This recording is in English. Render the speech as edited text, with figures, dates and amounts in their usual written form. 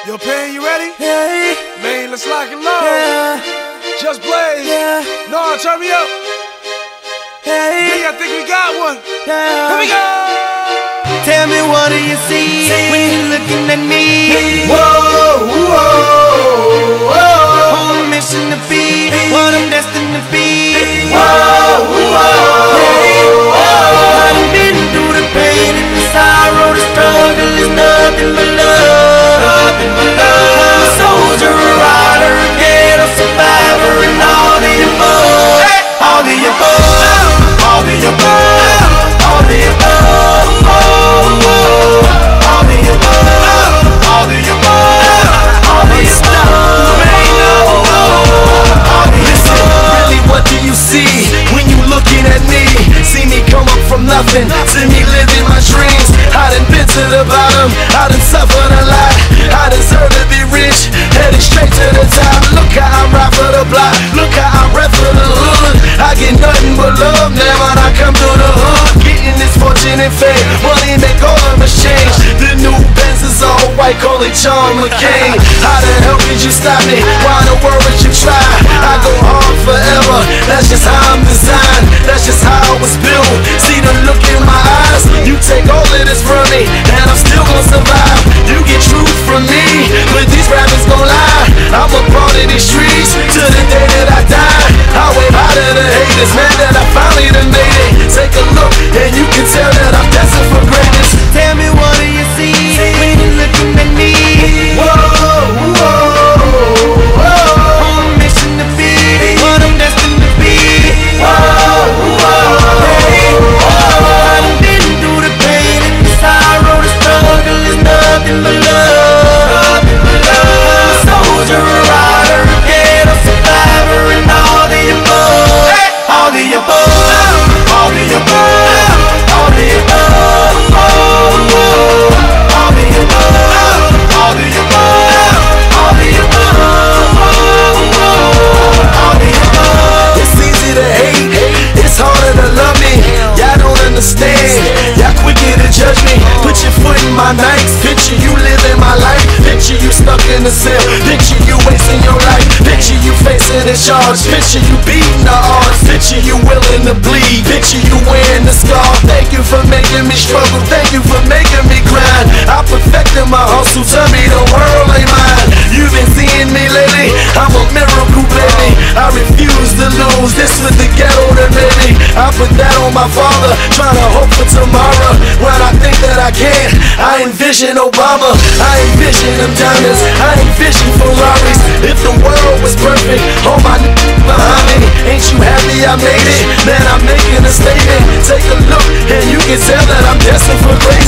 Yo, Pain, you ready? Hey, Man, let's lock and load. yeah, Just Blaze. yeah, No, turn me up. hey, I think we got one. yeah. Here we go. Tell me, what do you see when you're looking at me? Whoa, whoa, whoa. On a mission to be what I'm destined to be. Whoa, whoa, whoa. I done been through the pain and the sorrow, the struggle is nothing but love. Nothing but love. I'm a soldier, a rider, a ghetto survivor, and all the above. All the above. All the above. All the above. All the above. All the above. All the above. Listen, really, what do you see when you looking at me? See me come up from nothing, see me living my dreams. I done been to the bottom, I done suffered a lot. I deserve to be rich, headed straight to the top. Look how I ride for the block, look how I rap for the hood. I get nothing but love now when I come through the hood. Getting this fortune and fame, money make all of us change. The new Benz is all white, call it John McCain. How the hell could you stop me? Why in the world would you try? I go hard forever, that's just how I'm designed. That's just how I was built. See the look in my eyes, you take all of this from me, and I'm still gonna survive. You get truth from me, but these rappers gon' lie. I'm a part of these streets to the day that I die. I wave out to the haters, man, that I finally done made it. Take a look, and you can tell that I'm destined for greatness. Tell me, what do you see when you're looking at me? Whoa, whoa, whoa. On a mission to be what I'm destined to be. Whoa, whoa. I done been through the pain and the sorrow, the struggle is nothing but love. I'm a soldier, a rider, a ghetto survivor, and all the above. All the above. All the above. All the above. All the above. All the above. All the above. All the above. It's easy to hate, it's harder to love me. Y'all don't understand, y'all quicker to judge me. Put your foot in my nights, picture you living my life. Picture you stuck in the cell, picture you wasting your life. Picture you facing a charge, picture you beating the odds. Picture you willing to bleed, picture you wearing the scar. Thank you for making me struggle, thank you for making me grind. I perfected my hustle, tell me the world ain't mine. You've been seeing me lately, I'm a miracle baby. I refuse to lose, this with the ghetto that made me. I put that on my father, trying to hope for tomorrow. When I think that I can't, I envision Obama. I envision them diamonds, I envision Ferraris. If the world was perfect, all my behind me. Ain't you happy I made it? Man, I'm making a statement. Take a look, and you can tell that I'm destined for greatness.